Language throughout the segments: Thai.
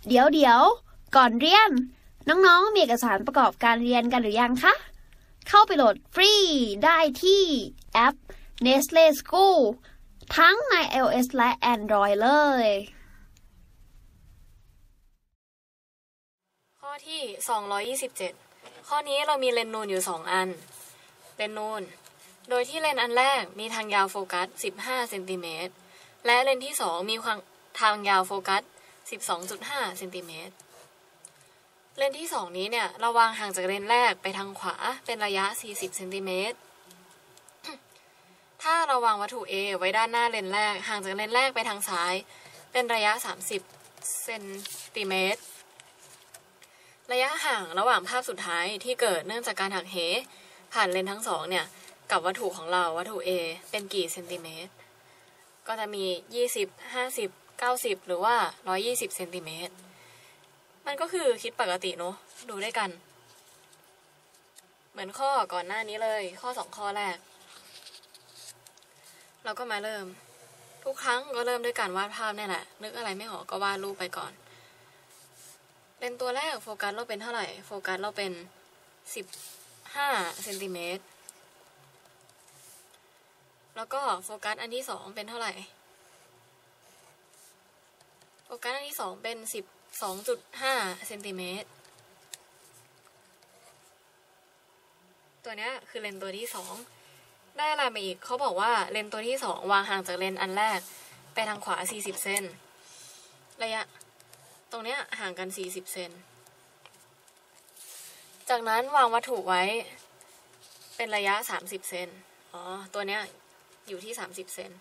เดี๋ยวก่อนเรียนน้องๆมีเอกสารประกอบการเรียนกันหรือยังคะเข้าไปโหลดฟรีได้ที่แอป Nestle School ทั้งใน iOS และ Android เลยข้อที่227ข้อนี้เรามีเลนส์นูนอยู่2อันเลนส์นูนโดยที่เลนส์อันแรกมีทางยาวโฟกัส15เซนติเมตรและเลนส์ที่2มีทางยาวโฟกัส12.5เซนติเมตรเลนส์ที่2นี้เนี่ยเราวางห่างจากเลนส์แรกไปทางขวาเป็นระยะ40เซนติเมตรถ้าเราวางวัตถุ A ไว้ด้านหน้าเลนส์แรกห่างจากเลนส์แรกไปทางซ้ายเป็นระยะ30เซนติเมตรระยะห่างระหว่างภาพสุดท้ายที่เกิดเนื่องจากการหักเหผ่านเลนส์ทั้งสองเนี่ยกับวัตถุของเราวัตถุ A เป็นกี่เซนติเมตรก็จะมี20 50 90หรือว่า120เซนติเมตรมันก็คือคิดปกติเนอะดูด้วยกันเหมือนข้อก่อนหน้านี้เลยข้อ2ข้อแรกเราก็มาเริ่มทุกครั้งก็เริ่มด้วยการวาดภาพนี่แหละนึกอะไรไม่ออกก็วาดรูปไปก่อนเลนส์ตัวแรกโฟกัสเราเป็นเท่าไหร่โฟกัสเราเป็น15เซนติเมตรแล้วก็โฟกัสอันที่2เป็นเท่าไหร่โฟกัสอันที่2เป็น12.5เซนติเมตรตัวนี้คือเลนส์ตัวที่2ได้อะไรมาอีกเขาบอกว่าเลนส์ตัวที่2วางห่างจากเลนส์อันแรกไปทางขวา40เซนระยะตรงเนี้ยห่างกัน40เซนจากนั้นวางวัตถุไว้เป็นระยะ30เซนตัวเนี้ยอยู่ที่30เซน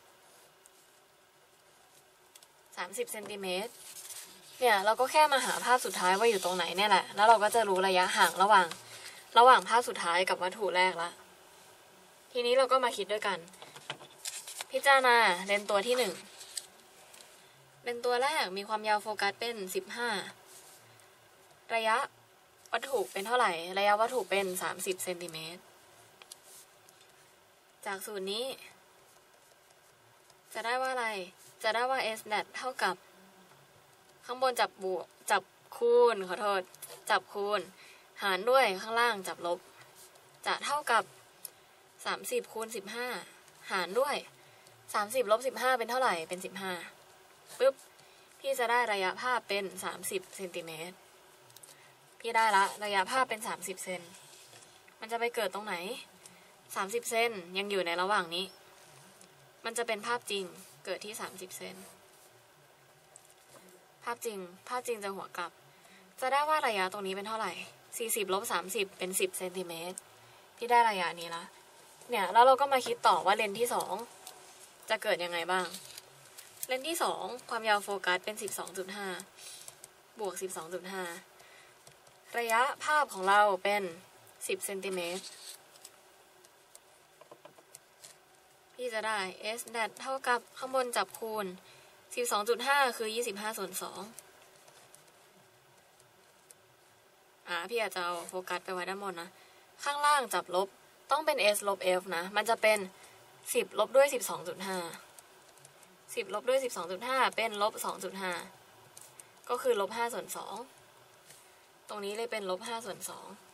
30เซนติเมตรเนี่ยเราก็แค่มาหาภาพสุดท้ายว่าอยู่ตรงไหนเนี่ยแหละแล้วเราก็จะรู้ระยะห่างระหว่างภาพสุดท้ายกับวัตถุแรกละทีนี้เราก็มาคิดด้วยกันพิจารณาเลนส์ตัวที่1เลนส์ตัวแรกมีความยาวโฟกัสเป็น15ระยะวัตถุเป็นเท่าไหร่ระยะวัตถุเป็น30เซนติเมตรจากสูตรนี้จะได้ว่าอะไรจะได้ว่า s net เท่ากับข้างบนจับคูณขอโทษจับคูณหารด้วยข้างล่างจับลบจะเท่ากับ30คูณ15หารด้วย30ลบ15เป็นเท่าไหร่เป็น15ปึ๊บพี่จะได้ระยะภาพเป็น30เซนติเมตรพี่ได้ละระยะภาพเป็น30เซนมันจะไปเกิดตรงไหน30เซนยังอยู่ในระหว่างนี้มันจะเป็นภาพจริงเกิดที่30เซนภาพจริงจะหัวกลับจะได้ว่าระยะตรงนี้เป็นเท่าไหร่40ลบ30เป็น10เซนติเมตรที่ได้ระยะนี้ละเนี่ยแล้วเราก็มาคิดต่อว่าเลนส์ที่2จะเกิดยังไงบ้างเลนส์ที่2ความยาวโฟกัสเป็น 12.5 บวก 12.5 ระยะภาพของเราเป็น10เซนติเมตรพี่จะได้ s net เท่ากับข้างบนจับคูณ 12.5 คือ25ส่วน2พี่อาจจะเอาโฟกัสไปไว้ด้านบนนะข้างล่างจับลบต้องเป็น s ลบ f นะมันจะเป็น10ลบด้วย 12.5 10ลบด้วย 12.5 เป็นลบ 2.5 ก็คือลบ5ส่วน2ตรงนี้เลยเป็นลบ5ส่วน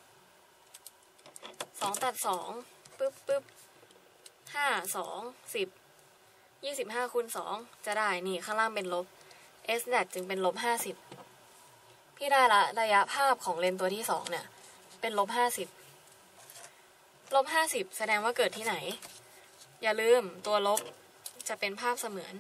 2ตัด2ปึ๊บ5 2 10 25คูณ2จะได้นี่ข้างล่างเป็นลบ s net จึงเป็นลบ50พี่ได้ละระยะภาพของเลนส์ตัวที่2เนี่ยเป็นลบ50ลบ50แสดงว่าเกิดที่ไหนอย่าลืมตัวลบจะเป็นภาพเสมือน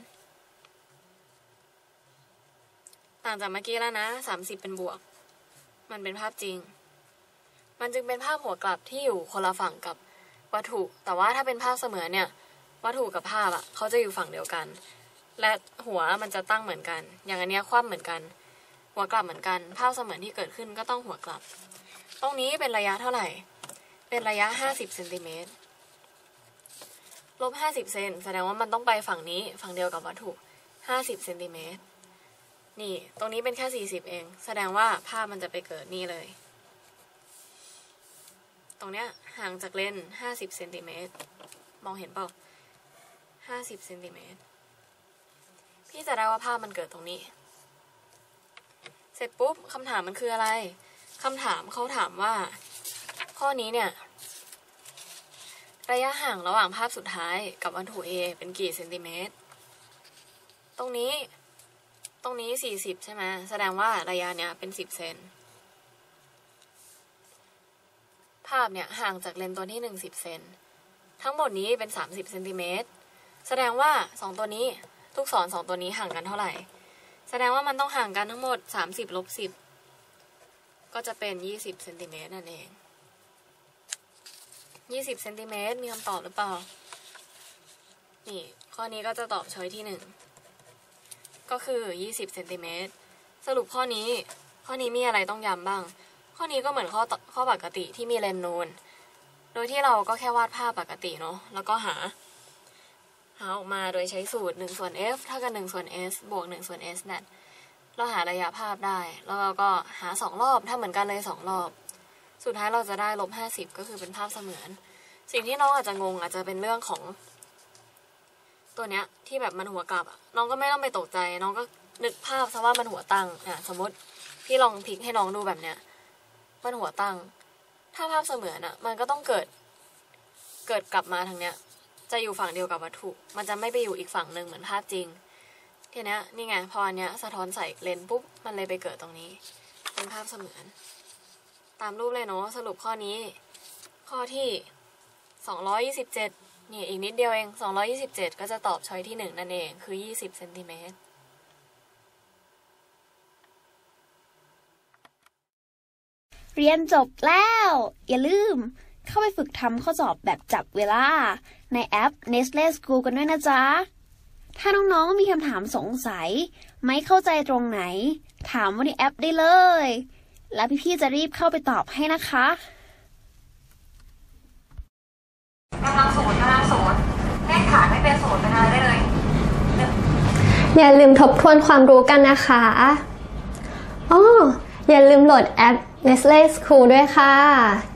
ต่างจากเมื่อกี้แล้วนะ30เป็นบวกมันเป็นภาพจริงมันจึงเป็นภาพหัวกลับที่อยู่คนละฝั่งกับวัตถุแต่ว่าถ้าเป็นภาพเสมือนเนี่ยวัตถุกับภาพเขาจะอยู่ฝั่งเดียวกันและหัวมันจะตั้งเหมือนกันอย่างอันนี้คว่ำเหมือนกันหัวกลับเหมือนกันภาพเสมือนที่เกิดขึ้นก็ต้องหัวกลับตรงนี้เป็นระยะเท่าไหร่เป็นระยะ50เซนติเมตรลบ50เซนแสดงว่ามันต้องไปฝั่งนี้ฝั่งเดียวกับวัตถุ50เซนติเมตรนี่ตรงนี้เป็นแค่40เองแสดงว่าภาพมันจะไปเกิดนี่เลยตรงเนี้ยห่างจากเลนส์50เซนติเมตรมองเห็นเปล่า50เซนติเมตรพี่จะได้ว่าภาพมันเกิดตรงนี้ร็จปุ๊บคำถามมันคืออะไรคำถามเขาถามว่าข้อนี้เนี่ยระยะห่างระหว่างภาพสุดท้ายกับวัตถุ A เป็นกี่เซนติเมตรตรงนี้40ใช่ไหมแสดงว่าระยะเนี้ยเป็น10เซนภาพเนี่ยห่างจากเลนส์ตัวที่10เซนทั้งหมดนี้เป็น30เซนติเมตรแสดงว่า2ตัวนี้ลูกศร2ตัวนี้ห่างกันเท่าไหร่แสดงว่ามันต้องห่างกันทั้งหมด30 ลบ 10ก็จะเป็น20เซนติเมตรนั่นเอง20เซนติเมตรมีคำตอบหรือเปล่านี่ข้อนี้ก็จะตอบช้อยที่1ก็คือ20เซนติเมตรสรุปข้อนี้มีอะไรต้องย้ำบ้างข้อนี้ก็เหมือนข้อปกติที่มีเลนส์นูนโดยที่เราก็แค่วาดภาพปกติเนาะแล้วก็หาออกมาโดยใช้สูตร1/f เท่ากับ1/s บวก1/s นั่นเราหาระยะภาพได้แล้วเราก็หา2รอบถ้าเหมือนกันเลย2รอบสุดท้ายเราจะได้ลบ50ก็คือเป็นภาพเสมือนสิ่งที่น้องอาจจะงงอาจจะเป็นเรื่องของตัวเนี้ยที่แบบมันหัวกลับน้องก็ไม่ต้องไปตกใจน้องก็นึกภาพซะว่ามันหัวตั้งสมมติพี่ลองพลิกให้น้องดูแบบเนี้ยมันหัวตั้งถ้าภาพเสมือนมันก็ต้องเกิดกลับมาทางเนี้ยจะอยู่ฝั่งเดียวกับวัตถุมันจะไม่ไปอยู่อีกฝั่งหนึ่งเหมือนภาพจริงทีเนี้ยนี่ไงพออันเนี้ยสะท้อนใส่เลนส์ปุ๊บมันเลยไปเกิดตรงนี้เป็นภาพเสมือนตามรูปเลยเนาะสรุปข้อนี้ข้อที่227นี่อีกนิดเดียวเอง227ก็จะตอบช้อยที่1นั่นเองคือ20เซนติเมตรเรียนจบแล้วอย่าลืมเข้าไปฝึกทำข้อสอบแบบจับเวลาในแอป Nestle School กันด้วยนะจ๊ะถ้าน้องๆมีคำถามสงสัยไม่เข้าใจตรงไหนถามว่าในแอปได้เลยแล้วพี่ๆจะรีบเข้าไปตอบให้นะคะกำลังโสดเลขฐานไม่เป็นโสดเป็นอะไรได้เลยอย่าลืมทบทวนความรู้กันนะคะอย่าลืมโหลดแอป Nestle School ด้วยค่ะ